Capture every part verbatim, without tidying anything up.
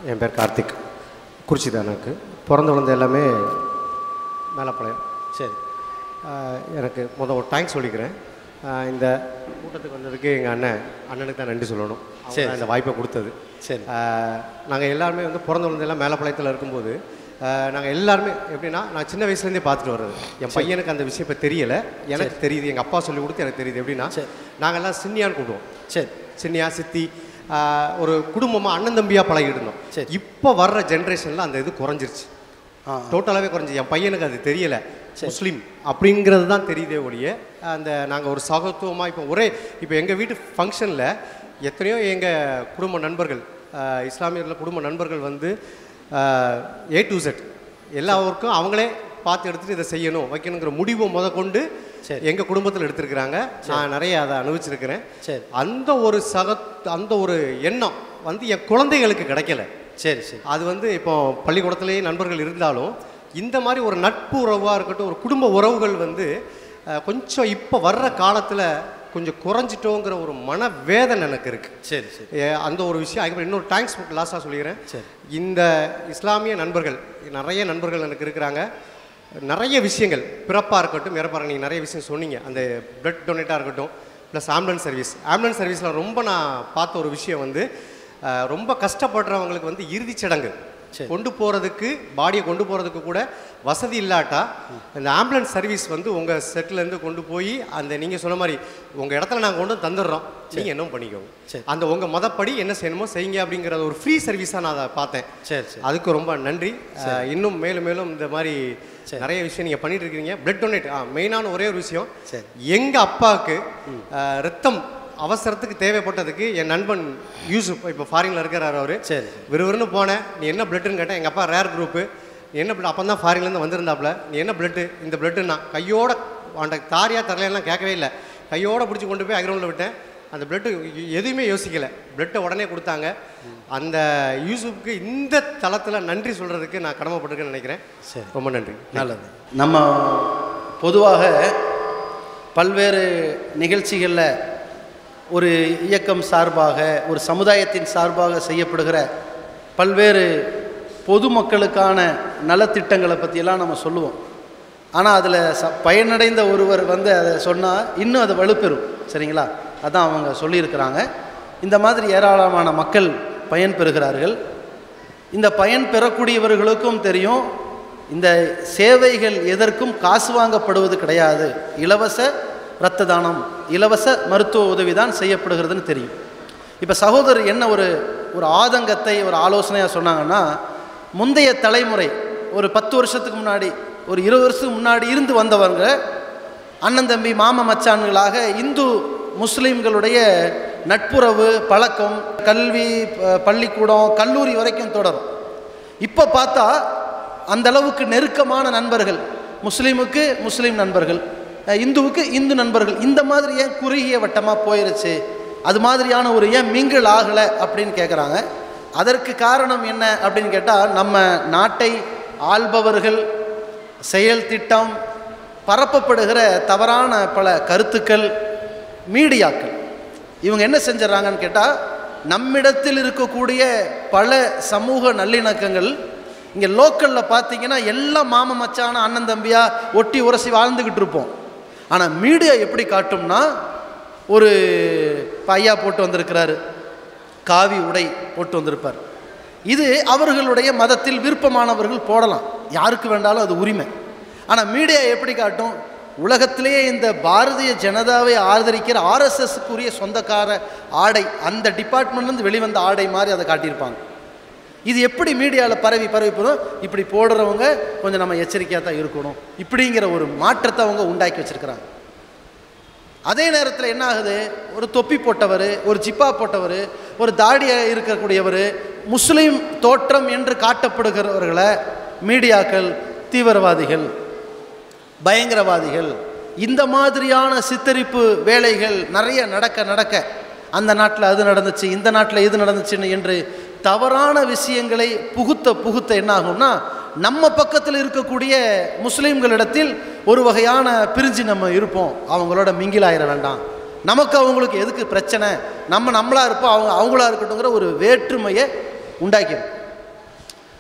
என் பேர் கார்த்திக். குறிச்சி தான் எனக்கு பிறந்த வளர்ந்த எல்லாமே மேலப்பாளையம். சரி, எனக்கு முதல் ஒரு தேங்க்ஸ் சொல்லிக்கிறேன். இந்த கூட்டத்துக்கு வந்ததுக்கு எங்கள் அண்ணன் அண்ணனுக்கு தான் நன்றி சொல்லணும். சரி, இந்த வாய்ப்பை கொடுத்தது. சரி, நாங்கள் எல்லாருமே வந்து பிறந்த வளர்ந்தெல்லாம் மேலப்பாளையத்தில் இருக்கும்போது நாங்கள் எல்லாருமே எப்படின்னா, நான் சின்ன வயசுலேருந்தே பார்த்துட்டு வர்றது. என் பையனுக்கு அந்த விஷயம் இப்போ தெரியலை, எனக்கு தெரியுது. எங்கள் அப்பா சொல்லி கொடுத்து எனக்கு தெரியுது. எப்படின்னா, நாங்கள்லாம் சின்னியான்னு கூப்பிடுவோம். சரி, சின்னியா சித்தி ஒரு குடும்பமாக அண்ணன் தம்பியாக பழகிட்டு இருந்தோம். சரி, இப்போ வர்ற ஜென்ரேஷனில் அந்த இது குறைஞ்சிருச்சு, டோட்டலாகவே குறைஞ்சி. என் பையனுக்கு அது தெரியலை, முஸ்லீம் அப்படிங்கிறது தான் தெரியுதே ஒழிய அந்த நாங்கள் ஒரு சகத்துவமாக இப்போ ஒரே இப்போ எங்கள் வீட்டு ஃபங்க்ஷனில் எத்தனையோ எங்கள் குடும்ப நண்பர்கள் இஸ்லாமியர்களில் குடும்ப நண்பர்கள் வந்து ஏ டு செட் எல்லா ஒர்க்கும் அவங்களே பார்த்து எடுத்துகிட்டு இதை செய்யணும் வைக்கணுங்கிற முடிவை முத கொண்டு எங்கள் குடும்பத்தில் எடுத்துருக்குறாங்க. நான் நிறைய அதை அனுபவிச்சிருக்கிறேன். சரி, அந்த ஒரு சகத் அந்த ஒரு எண்ணம் வந்து என் குழந்தைகளுக்கு கிடைக்கல. சரி சரி அது வந்து இப்போ பள்ளிக்கூடத்துலேயே நண்பர்கள் இருந்தாலும் இந்த மாதிரி ஒரு நட்பு உறவாக இருக்கட்டும், ஒரு குடும்ப உறவுகள் வந்து கொஞ்சம் இப்போ வர்ற காலத்தில் கொஞ்சம் குறைஞ்சிட்டோங்கிற ஒரு மனவேதனை எனக்கு இருக்குது. சரி சரி அந்த ஒரு விஷயம். அதுக்கப்புறம் இன்னொரு தேங்க்ஸ் லாஸ்ட்டாக சொல்லிக்கிறேன். சரி, இந்த இஸ்லாமிய நண்பர்கள் நிறைய நண்பர்கள் எனக்கு இருக்கிறாங்க. நிறைய விஷயங்கள் பிறப்பாக இருக்கட்டும் இறப்பாக நீங்கள் நிறைய விஷயம் சொன்னீங்க. அந்த பிளட் டொனேட்டாக இருக்கட்டும் ப்ளஸ் ஆம்புலன்ஸ் சர்வீஸ் ஆம்புலன்ஸ் சர்வீஸில் ரொம்ப நான் பார்த்த ஒரு விஷயம் வந்து ரொம்ப கஷ்டப்படுறவங்களுக்கு வந்து இறுதிச் சடங்கு கொண்டு போகிறதுக்கு பாடியை கொண்டு போகிறதுக்கு கூட வசதி இல்லாட்டா இந்த ஆம்புலன்ஸ் சர்வீஸ் வந்து உங்கள் செட்டிலேருந்து கொண்டு போய் அந்த நீங்கள் சொன்ன மாதிரி உங்கள் இடத்துல நாங்கள் கொண்டு தந்துடுறோம், நீங்கள் என்ன பண்ணிக்கோங்க, அந்த உங்கள் மதப்படி என்ன செய்யணுமோ செய்யுங்க அப்படிங்கிற ஒரு ஃப்ரீ சர்வீஸாக நான் அதை பார்த்தேன். சரி சரி அதுக்கு ரொம்ப நன்றி. இன்னும் மேலும் மேலும் இந்த மாதிரி நிறைய விஷயம் நீங்கள் பண்ணிட்டு இருக்கீங்க. பிளட் டொனேட் மெயினான ஒரே ஒரு விஷயம், எங்கள் அப்பாவுக்கு ரத்தம் அவசரத்துக்கு தேவைப்பட்டதுக்கு என் நண்பன் யூசுப் இப்போ ஃபாரினில் இருக்கிறார். அவர் சரி விறுவிறுன்னு போனேன். நீ என்ன பிளட்டுன்னு கேட்டேன். எங்கள் அப்பா ரேர் குரூப்பு. நீ என்ன பிளட், அப்போ தான் ஃபாரின்லேருந்து வந்திருந்தாப்புல. நீ என்ன பிளட்டு, இந்த பிளட்டுன்னா கையோட அந்த தாரியா தரலாம் கேட்கவே இல்லை, கையோடு பிடிச்சி கொண்டு போய் அக்ரௌண்டில் விட்டேன். அந்த பிளட்டு எதுவுமே யோசிக்கலை, பிளட்டை உடனே கொடுத்தாங்க. அந்த யூசுப்புக்கு இந்த தளத்தில் நன்றி சொல்கிறதுக்கு நான் கடமைப்பட்டிருக்கேன்னு நினைக்கிறேன். சரி, ரொம்ப நன்றி. நல்லது. நம்ம பொதுவாக பல்வேறு நிகழ்ச்சிகளில் ஒரு இயக்கம் சார்பாக ஒரு சமுதாயத்தின் சார்பாக செய்யப்படுகிற பல்வேறு பொதுமக்களுக்கான நலத்திட்டங்களை பற்றியெல்லாம் நம்ம சொல்லுவோம். ஆனால் அதில் ச பயனடைந்த ஒருவர் வந்து அதை சொன்னால் இன்னும் அது வலுப்பெறும். சரிங்களா? அதான் அவங்க சொல்லியிருக்கிறாங்க. இந்த மாதிரி ஏராளமான மக்கள் பயன் பெறுகிறார்கள். இந்த பயன் பெறக்கூடியவர்களுக்கும் தெரியும் இந்த சேவைகள் எதற்கும் காசு வாங்கப்படுவது கிடையாது. இலவச இரத்த தானம், இலவச மருத்துவ உதவி தான் செய்யப்படுகிறதுன்னு தெரியும். இப்போ சகோதரர் என்ன ஒரு ஒரு ஆதங்கத்தை ஒரு ஆலோசனையாக சொன்னாங்கன்னா, முந்தைய தலைமுறை ஒரு பத்து வருஷத்துக்கு முன்னாடி ஒரு இருபது வருஷத்துக்கு முன்னாடி இருந்து வந்தவங்க அண்ணன் தம்பி மாம மச்சான்களாக இந்து முஸ்லீம்களுடைய நட்புறவு பழக்கம் கல்வி பள்ளிக்கூடம் கல்லூரி வரைக்கும் தொடரும். இப்போ பார்த்தா அந்தளவுக்கு நெருக்கமான நண்பர்கள், முஸ்லீமுக்கு முஸ்லீம் நண்பர்கள், இந்துவுக்கு இந்து நண்பர்கள், இந்த மாதிரி ஏன் குறுகிய வட்டமாக போயிருச்சு, அது மாதிரியான ஒரு ஏன் மிங்கிள் ஆகலை அப்படின்னு கேட்குறாங்க. அதற்கு காரணம் என்ன அப்படின்னு கேட்டால், நம்ம நாட்டை ஆள்பவர்கள் செயல் திட்டம் பரப்பப்படுகிற தவறான பல கருத்துக்கள் மீடியாக்கள் இவங்க என்ன செஞ்சிடறாங்கன்னு கேட்டால், நம்மிடத்தில் இருக்கக்கூடிய பல சமூக நல்லிணக்கங்கள் இங்கே லோக்கலில் பார்த்தீங்கன்னா எல்லாம் மாம மச்சான அண்ணன் தம்பியாக ஒட்டி உரசி வாழ்ந்துக்கிட்டு இருப்போம். ஆனால் மீடியா எப்படி காட்டும்னா, ஒரு பையா போட்டு வந்திருக்கிறாரு, காவி உடை போட்டு வந்திருப்பார். இது அவர்களுடைய மதத்தில் விருப்பமானவர்கள் போடலாம், யாருக்கு வேண்டாலும் அது உரிமை. ஆனால் மீடியா எப்படி காட்டும், உலகத்திலேயே இந்த பாரதிய ஜனதாவை ஆதரிக்கிற ஆர்எஸ்எஸ்க்குரிய சொந்தக்கார ஆடை, அந்த டிபார்ட்மெண்ட்லேருந்து வெளிவந்த ஆடை மாதிரி அதை காட்டியிருப்பாங்க. இது எப்படி மீடியாவில் பரவி பரவி போதும், இப்படி போடுறவங்க கொஞ்சம் நம்ம எச்சரிக்கையாக தான் இருக்கணும், இப்படிங்கிற ஒரு மாற்றத்தை அவங்க உண்டாக்கி வச்சுருக்கிறாங்க. அதே நேரத்தில் என்ன ஆகுது, ஒரு தொப்பி போட்டவர், ஒரு ஜிப்பா போட்டவர், ஒரு தாடியாக இருக்கக்கூடியவர், முஸ்லீம் தோற்றம் என்று காட்டப்படுகிறவர்களை மீடியாக்கள் தீவிரவாதிகள், பயங்கரவாதிகள், இந்த மாதிரியான சித்தரிப்பு வேலைகள் நிறைய நடக்க நடக்க அந்த நாட்டில் அது நடந்துச்சு இந்த நாட்டில் இது நடந்துச்சுன்னு என்று தவறான விஷயங்களை புகுத்த புகுத்த என்ன ஆகும்னா, நம்ம பக்கத்தில் இருக்கக்கூடிய முஸ்லீம்களிடத்தில் ஒரு வகையான பிரிஞ்சு நம்ம இருப்போம், அவங்களோட மிங்கிலாயிர வேண்டாம், நமக்கு அவங்களுக்கு எதுக்கு பிரச்சனை, நம்ம நம்மளாக இருப்போம் அவங்க அவங்களா இருக்கட்டுங்கிற ஒரு வேற்றுமையை உண்டாக்கிடும்.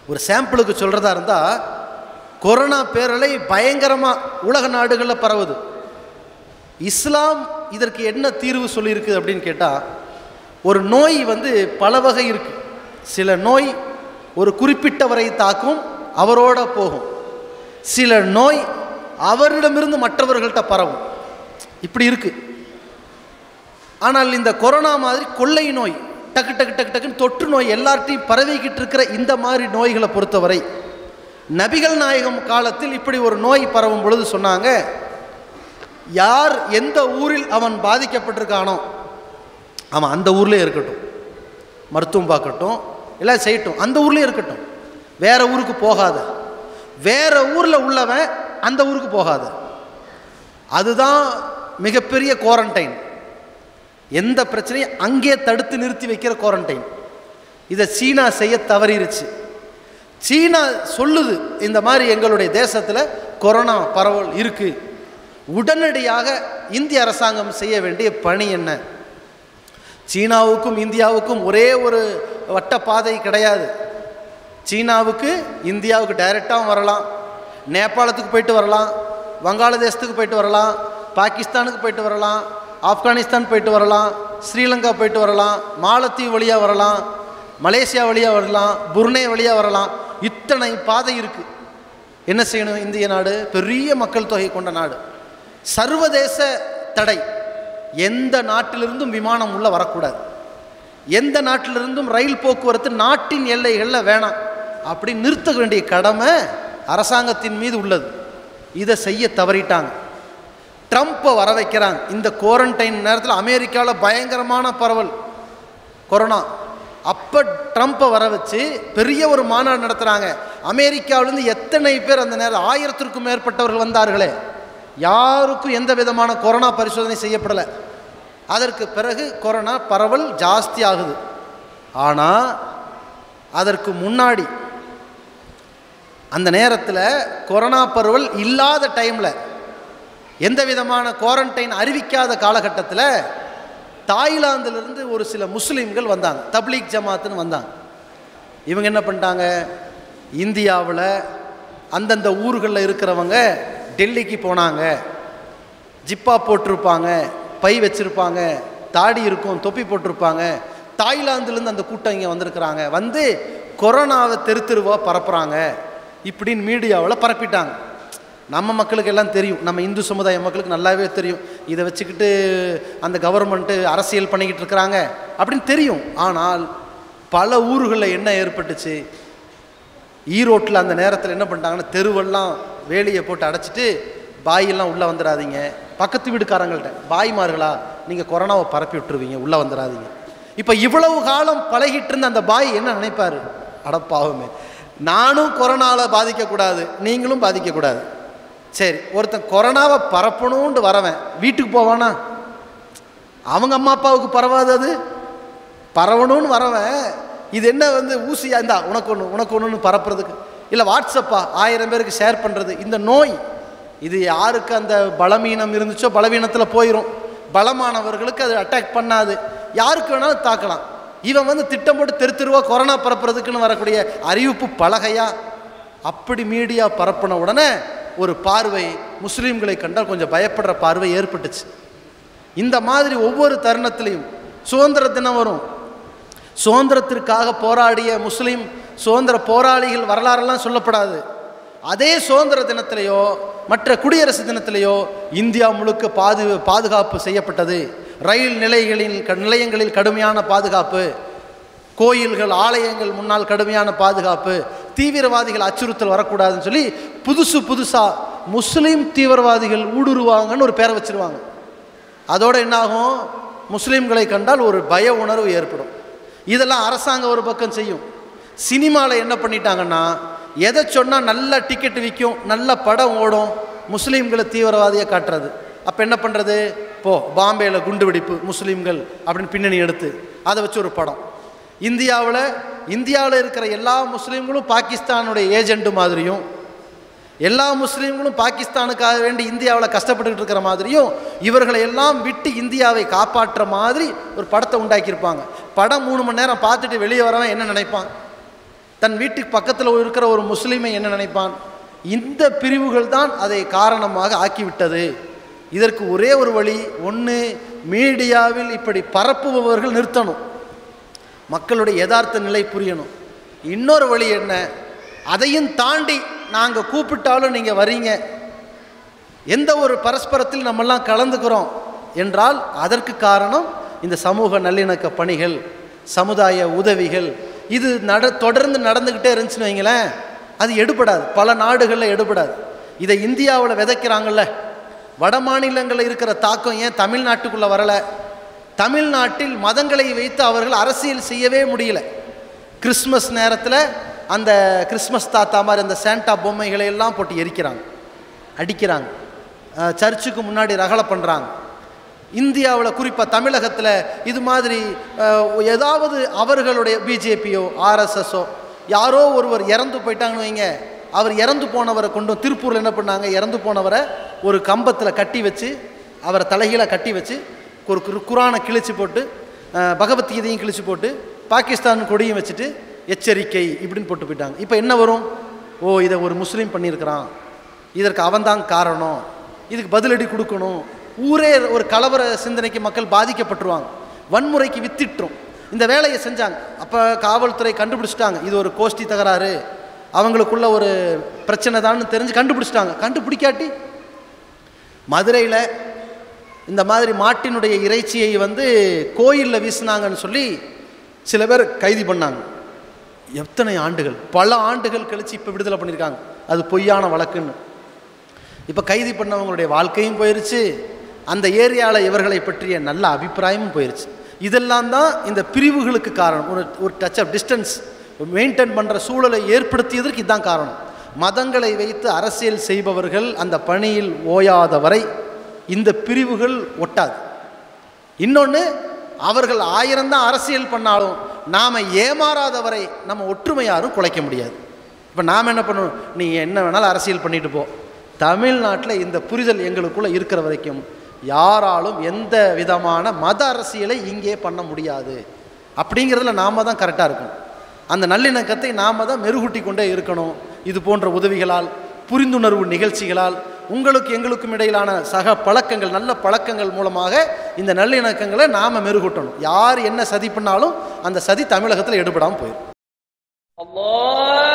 ஒரு சாம்பிளுக்கு சொல்கிறதா இருந்தால், கொரோனா பேரலை பயங்கரமாக உலக நாடுகளில் பரவுது. இஸ்லாம் இதற்கு என்ன தீர்வு சொல்லியிருக்குது அப்படின்னு கேட்டால், ஒரு நோய் வந்து பல வகை இருக்குது. சில நோய் ஒரு குறிப்பிட்டவரை தாக்கும், அவரோட போகும். சில நோய் அவரிடமிருந்து மற்றவர்கள்ட்ட பரவும். இப்படி இருக்குது. ஆனால் இந்த கொரோனா மாதிரி கொள்ளை நோய், டக்கு டக்கு டக்கு டக்குன்னு தொற்று நோய் எல்லார்ட்டையும் பரவிக்கிட்டு இருக்கிற இந்த மாதிரி நோய்களை பொறுத்தவரை, நபிகள் நாயகம் காலத்தில் இப்படி ஒரு நோய் பரவும் பொழுது சொன்னாங்க, யார் எந்த ஊரில் அவன் பாதிக்கப்பட்டிருக்கானோ அவன் அந்த ஊர்லேயே இருக்கட்டும், மருத்துவம் பார்க்கட்டும், எல்லாம் செய்யட்டும், அந்த ஊர்லேயே இருக்கட்டும், வேற ஊருக்கு போகாத. வேற ஊரில் உள்ளவன் அந்த ஊருக்கு போகாத. அதுதான் மிகப்பெரிய குவாரண்டைன். எந்த பிரச்சனையும் அங்கே தடுத்து நிறுத்தி வைக்கிற குவாரண்டைன். இதை சீனா செய்ய தவறிருச்சு. சீனா சொல்லுது, இந்த மாதிரி எங்களுடைய தேசத்தில் கொரோனா பரவல் இருக்கு, உடனடியாக இந்திய அரசாங்கம் செய்ய வேண்டிய பணி என்ன? சீனாவுக்கும் இந்தியாவுக்கும் ஒரே ஒரு வட்ட பாதை கிடையாது. சீனாவுக்கு இந்தியாவுக்கு டைரெக்டாகவும் வரலாம், நேபாளத்துக்கு போயிட்டு வரலாம், வங்காளதேசத்துக்கு போயிட்டு வரலாம், பாகிஸ்தானுக்கு போயிட்டு வரலாம், ஆப்கானிஸ்தான் போயிட்டு வரலாம், ஸ்ரீலங்கா போயிட்டு வரலாம், மாலத்தீவு வழியாக வரலாம், மலேசியா வழியாக வரலாம், புர்னே வழியாக வரலாம். இத்தனை பாதை இருக்குது. என்ன செய்யணும்? இந்திய நாடு பெரிய மக்கள் தொகை கொண்ட நாடு, சர்வதேச தடை. எந்த நாட்டிலிருந்தும் விமானம் உள்ள வரக்கூடாது, எந்த நாட்டிலிருந்தும் ரயில் போக்குவரத்து நாட்டின் எல்லைகளில் வேணாம், அப்படி நிறுத்த வேண்டிய கடமை அரசாங்கத்தின் மீது உள்ளது. இதை செய்ய தவறிட்டாங்க. ட்ரம்ப்பை வர வைக்கிறாங்க. இந்த குவாரண்டைன் நேரத்தில் அமெரிக்காவில் பயங்கரமான பரவல் கொரோனா. அப்போ ட்ரம்ப்பை வர வச்சு பெரிய ஒரு மாநாடு நடத்துகிறாங்க. அமெரிக்காவிலேருந்து எத்தனை பேர் அந்த நேரம், ஆயிரத்திற்கும் மேற்பட்டவர்கள் வந்தார்களே, யாருக்கும் எந்த விதமான கொரோனா பரிசோதனை செய்யப்படலை. அதற்கு பிறகு கொரோனா பரவல் ஜாஸ்தி ஆகுது. ஆனால் அதற்கு முன்னாடி அந்த நேரத்தில் கொரோனா பரவல் இல்லாத டைமில், எந்த விதமான குவாரண்டைன் அறிவிக்காத காலகட்டத்தில் தாய்லாந்திலிருந்து ஒரு சில முஸ்லீம்கள் வந்தாங்க, தப்லீக் ஜமாத்துன்னு வந்தாங்க. இவங்க என்ன பண்ணிட்டாங்க, இந்தியாவில் அந்தந்த ஊர்களில் இருக்கிறவங்க டெல்லிக்கு போனாங்க, ஜிப்பா போட்டிருப்பாங்க, பை வச்சுருப்பாங்க, தாடி இருக்கும், தொப்பி போட்டிருப்பாங்க. தாய்லாந்துலேருந்து அந்த கூட்டம் இங்கே வந்திருக்கிறாங்க, வந்து கொரோனாவை தெரு தெருவாக பரப்புகிறாங்க இப்படின்னு மீடியாவில் பரப்பிட்டாங்க. நம்ம மக்களுக்கு எல்லாம் தெரியும், நம்ம இந்து சமுதாய மக்களுக்கு நல்லாவே தெரியும், இதை வச்சுக்கிட்டு அந்த கவர்மெண்ட்டு அரசியல் பண்ணிக்கிட்டு இருக்கிறாங்க அப்படின்னு தெரியும். ஆனால் பல ஊர்களில் என்ன ஏற்பட்டுச்சு, ஈரோட்டில் அந்த நேரத்தில் என்ன பண்ணிட்டாங்கன்னா, தெருவெல்லாம் வேலியை போட்டு அடைச்சிட்டு, பாயெல்லாம் உள்ளே வந்துடாதீங்க, பக்கத்து வீடுக்காரங்கள்ட்ட பாய்மார்களா நீங்கள் கொரோனாவை பரப்பி விட்டுருவீங்க, உள்ளே வந்துடாதீங்க. இப்போ இவ்வளவு காலம் பழகிட்டு இருந்த அந்த பாய் என்ன நினைப்பார், அடப்பாவுமே நானும் கொரோனாவில் பாதிக்கக்கூடாது, நீங்களும் பாதிக்கக்கூடாது. சரி, ஒருத்தன் கொரோனாவை பரப்பணும்னு வரவன் வீட்டுக்கு போவானா? அவங்க அம்மா அப்பாவுக்கு பரவாது, அது பரவணும்னு வரவன் இது என்ன வந்து ஊசியா இருந்தா உனக்கு ஒன்று உனக்கு ஒன்றுன்னு பரப்புறதுக்கு, இல்லை வாட்ஸ்அப்பா ஆயிரம் பேருக்கு ஷேர் பண்ணுறது. இந்த நோய் இது யாருக்கு அந்த பலவீனம் இருந்துச்சோ பலவீனத்தில் போயிடும், பலமானவர்களுக்கு அது அட்டாக் பண்ணாது, யாருக்கு வேணாலும் தாக்கலாம். இவன் வந்து திட்டம் போட்டு தெரு தெருவா கொரோனா பரப்புறதுக்குன்னு வரக்கூடிய அறிவிப்பு பலகையா அப்படி மீடியா பரப்பின உடனே ஒரு பார்வை முஸ்லீம்களை கண்டால் கொஞ்சம் பயப்படுற பார்வை ஏற்பட்டுச்சு. இந்த மாதிரி ஒவ்வொரு தருணத்திலையும் சுதந்திர தினம் வரும், சுதந்திரத்திற்காக போராடிய முஸ்லீம் சுதந்திர போராளிகள் வரலாறெல்லாம் சொல்லப்படாது. அதே சுதந்திர தினத்திலேயோ மற்ற குடியரசு தினத்திலேயோ இந்தியா முழுக்க பாது பாதுகாப்பு செய்யப்பட்டது. ரயில் நிலையங்களில் நிலையங்களில் கடுமையான பாதுகாப்பு, கோயில்கள் ஆலயங்கள் முன்னால் கடுமையான பாதுகாப்பு, தீவிரவாதிகள் அச்சுறுத்தல் வரக்கூடாதுன்னு சொல்லி புதுசு புதுசாக முஸ்லீம் தீவிரவாதிகள் ஊடுருவாங்கன்னு ஒரு பேரை வச்சுருவாங்க. அதோடு என்னாகும், முஸ்லீம்களை கண்டால் ஒரு பய உணர்வு ஏற்படும். இதெல்லாம் அரசாங்கம் ஒரு பக்கம் செய்யும். சினிமாவில் என்ன பண்ணிட்டாங்கன்னா, எதை சொன்னால் நல்ல டிக்கெட் விற்கும், நல்ல படம் ஓடும், முஸ்லீம்களை தீவிரவாதியை காட்டுறது. அப்போ என்ன பண்ணுறது, போ பாம்பேயில் குண்டு வெடிப்பு முஸ்லீம்கள் அப்படின்னு பின்னணி எடுத்து அதை வச்சு ஒரு படம். இந்தியாவில் இந்தியாவில் இருக்கிற எல்லா முஸ்லீம்களும் பாகிஸ்தானுடைய ஏஜென்ட் மாதிரியும், எல்லா முஸ்லீம்களும் பாகிஸ்தானுக்காக வேண்டி இந்தியாவில் கஷ்டப்பட்டுக்கிட்டு இருக்கிற மாதிரியும், இவர்களை எல்லாம் விட்டு இந்தியாவை காப்பாற்றுற மாதிரி ஒரு படத்தை உண்டாக்கியிருப்பாங்க. படம் மூணு மணி நேரம் பார்த்துட்டு வெளியே வரவன் என்ன நினைப்பான், தன் வீட்டுக்கு பக்கத்தில் இருக்கிற ஒரு முஸ்லீமை என்ன நினைப்பான்? இந்த பிரிவுகள் தான் அதை காரணமாக ஆக்கிவிட்டது. இதற்கு ஒரே ஒரு வழி, ஒன்று மீடியாவில் இப்படி பரப்புபவர்கள் நிறுத்தணும், மக்களுடைய யதார்த்த நிலை புரியணும். இன்னொரு வழி என்ன, அதையும் தாண்டி நாங்கள் கூப்பிட்டாலும் நீங்கள் வரீங்க, எந்த ஒரு பரஸ்பரத்தில் நம்மெல்லாம் கலந்துக்கிறோம் என்றால் அதற்கு காரணம் இந்த சமூக நல்லிணக்க பணிகள், சமுதாய உதவிகள். இது நட தொடர்ந்து நடந்துக்கிட்டே இருந்துச்சுன்னு வைங்களேன், அது எடுபடாது, பல நாடுகளில் எடுபடாது. இதை இந்தியாவில் விதைக்கிறாங்கல்ல, வட மாநிலங்களில் இருக்கிற தாக்கம் ஏன் தமிழ்நாட்டுக்குள்ளே வரலை? தமிழ்நாட்டில் மதங்களை வைத்து அவர்கள் அரசியல் செய்யவே முடியல. கிறிஸ்மஸ் நேரத்தில் அந்த கிறிஸ்மஸ் தாத்தா மாதிரி அந்த சாண்டா பொம்மைகளை எல்லாம் போட்டு எரிக்கிறாங்க, அடிக்கிறாங்க, சர்ச்சுக்கு முன்னாடி ரகலை பண்ணுறாங்க. இந்தியாவில் குறிப்பாக தமிழகத்தில் இது மாதிரி ஏதாவது அவர்களுடைய பிஜேபியோ ஆர்எஸ்எஸோ யாரோ ஒருவர் இறந்து போயிட்டாங்கன்னு வைங்க, அவர் இறந்து போனவரை கொண்டு திருப்பூரில் என்ன பண்ணாங்க, இறந்து போனவரை ஒரு கம்பத்தில் கட்டி வச்சு, அவரை தலைகீழ கட்டி வச்சு ஒரு குரானை கிழிச்சு போட்டு, பகவத்கீதையும் கிழிச்சு போட்டு, பாகிஸ்தான் கொடியும் வச்சுட்டு எச்சரிக்கை இப்படின்னு போட்டு போயிட்டாங்க. இப்போ என்ன வரும்? ஓ, இதை ஒரு முஸ்லீம் பண்ணியிருக்கிறான், இதற்கு அவன்தான் காரணம், இதுக்கு பதிலடி கொடுக்கணும். ஊரே ஒரு கலவர சிந்தனைக்கு மக்கள் பாதிக்கப்பட்டுருவாங்க, வன்முறைக்கு வித்திட்டுரும். இந்த வேலையை செஞ்சாங்க. அப்போ காவல்துறை கண்டுபிடிச்சிட்டாங்க, இது ஒரு கோஷ்டி தகராறு, அவங்களுக்குள்ள ஒரு பிரச்சனை தான் தெரிஞ்சு கண்டுபிடிச்சிட்டாங்க. கண்டுபிடிக்காட்டி மதுரையில் இந்த மாதிரி மாட்டினுடைய இறைச்சியை வந்து கோயிலில் வீசினாங்கன்னு சொல்லி சில பேர் கைது பண்ணாங்க. எத்தனை ஆண்டுகள், பல ஆண்டுகள் கழித்து இப்போ விடுதலை பண்ணியிருக்காங்க. அது பொய்யான வழக்குன்னு. இப்போ கைது பண்ணவங்களுடைய வாழ்க்கையும் போயிடுச்சு, அந்த ஏரியாவில் இவர்களை பற்றிய நல்ல அபிப்பிராயமும் போயிடுச்சு. இதெல்லாம் தான் இந்த பிரிவுகளுக்கு காரணம். ஒரு ஒரு டச் ஆஃப் டிஸ்டன்ஸ் மெயின்டைன் பண்ணுற சூழலை ஏற்படுத்தியதற்கு இதுதான் காரணம். மதங்களை வைத்து அரசியல் செய்பவர்கள் அந்த பணியில் ஓயாதவரை இந்த பிரிவுகள் ஒட்டாது. இன்னொன்று, அவர்கள் ஆயிரம் தான் அரசியல் பண்ணாலும் நாம் ஏமாறாதவரை நம்ம ஒற்றுமை யாரும் குலைக்க முடியாது. இப்போ நாம் என்ன பண்ணணும், நீ என்ன வேணாலும் அரசியல் பண்ணிட்டு போ, தமிழ்நாட்டில் இந்த புரிதல் எங்களுக்குள்ளே இருக்கிற வரைக்கும் யாராலும் எந்த விதமான மத அரசியலை இங்கே பண்ண முடியாது. அப்படிங்கிறதுல நாம் தான் கரெக்டாக இருக்கணும். அந்த நல்லிணக்கத்தை நாம் தான் மெருகூட்டி கொண்டே இருக்கணும். இது போன்ற உதவிகளால், புரிந்துணர்வு நிகழ்ச்சிகளால், உங்களுக்கு எங்களுக்கும் இடையிலான சக பழக்கங்கள், நல்ல பழக்கங்கள் மூலமாக இந்த நல்லிணக்கங்களை நாம் மெருகூட்டணும். யார் என்ன சதி பண்ணாலும் அந்த சதி தமிழகத்தில் எடுபடாமல் போயிடும்.